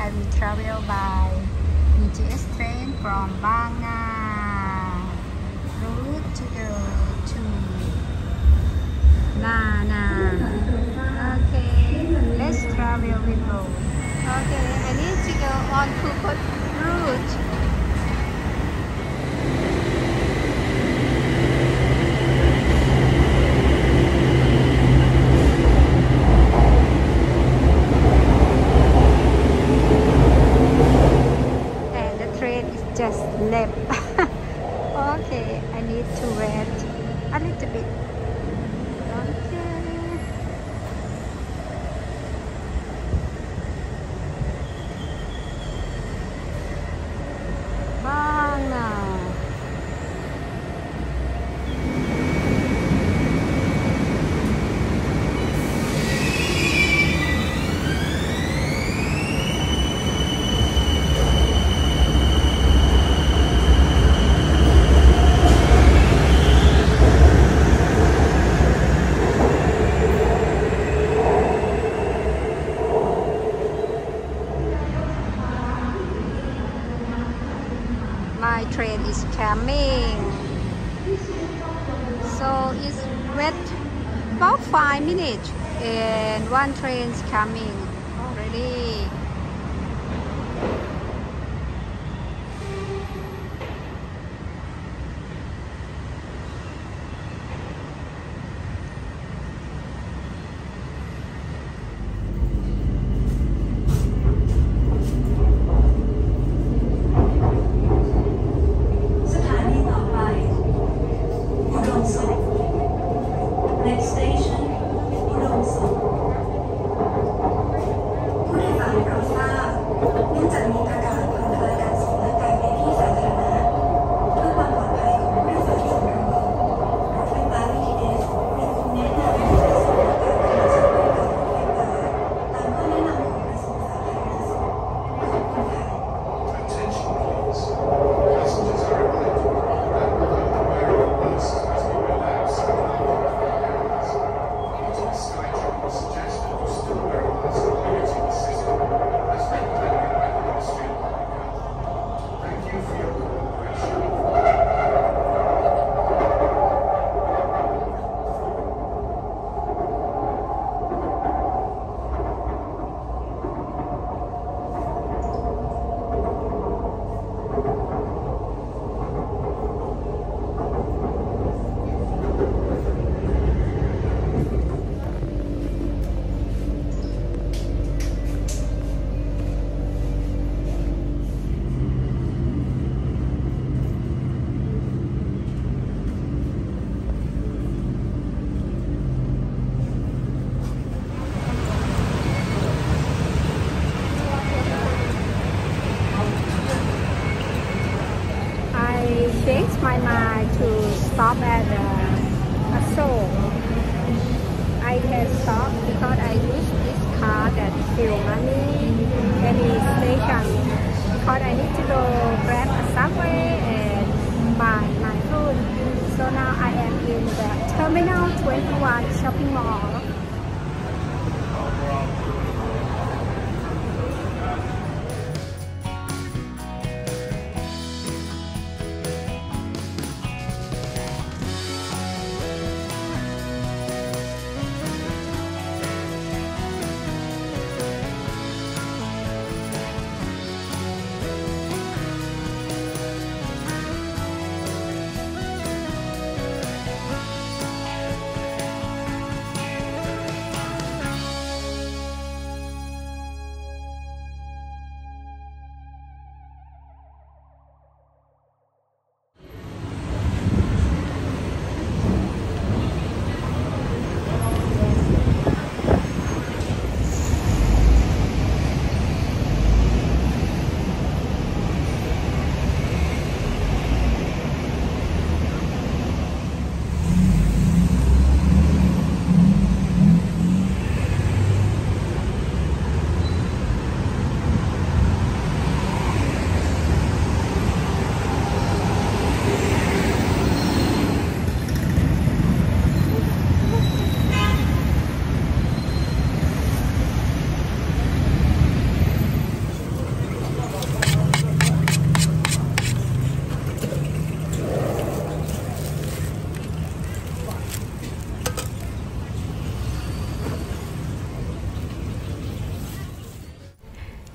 I will travel by BTS train from Bang Na route to go to Nana. Okay, let's travel with boat. Okay, I need to go on Phuket route. Just left. Okay, I need to wait a little bit. Okay. Bang Na. My train is coming, so it's wait about 5 minutes and one train is coming already. Next station อุดมสุขผู้โดยสารโปรดทราบเนื่องจากมีประกาศผ่อนคลายการสวมหน้ากากในที่สาธารณะเพื่อความปลอดภัยของผู้โดยสารส่วนรวมรถไฟฟ้า BTS ยังคงแนะนำให้ใช้สวมหน้ากากขณะใช้บริการรถไฟฟ้าตามข้อแนะนำของกระทรวงสาธารณสุขขอบคุณค่ะ Attention please. Passengers are reminded that although the wearing of masks has been relaxed in United SkyTrain suggested you still wear a mask while using the system, as recommended by the Austrian Public Health. Thank you for your cooperation. Changed my mind to stop at Seoul. I can stop because I use this card that fill money any station because I need to go grab a subway and buy my food. So now I am in the Terminal 21 shopping mall.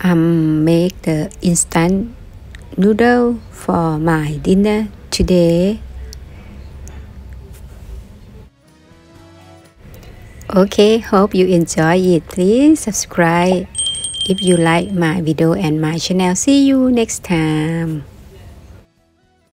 make the instant noodle for my dinner today. Okay, hope you enjoy it. Please subscribe if you like my video and my channel. See you next time.